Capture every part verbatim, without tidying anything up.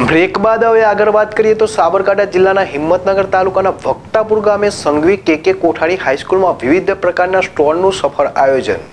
Break બાદ હવે આગળ વાત કરીએ તો સાબરકાંઠા જિલ્લાના હિંમતનગર તાલુકાના વક્તાપુર ગામે સંઘવી કે કે કોઠારી હાઈસ્કૂલમાં વિવિધ પ્રકારના સ્ટોલનું સફળ આયોજન।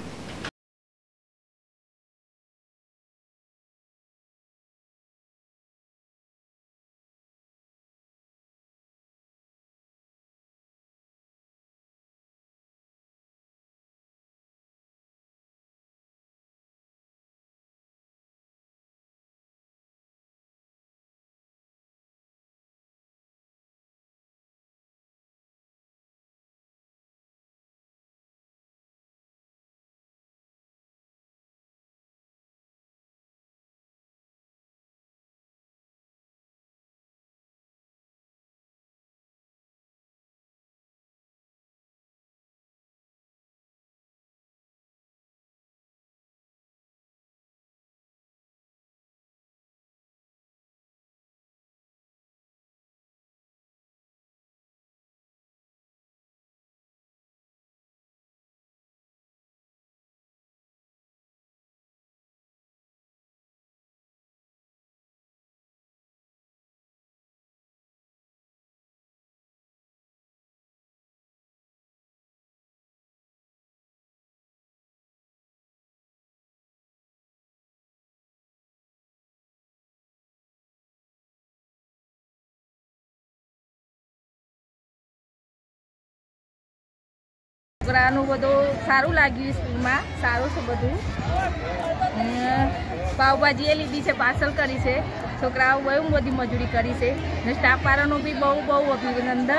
છોકરાનું બધું સારું લાગ્યું, સ્કૂલમાં સારું છે બધું। પાવભાજી એ લીધી છે, પાર્સલ કરી છે, છોકરાઓ બહુ બધી મજૂરી કરી છે ને સ્ટાફ વાળાનું બી બહુ બહુ અભિનંદન।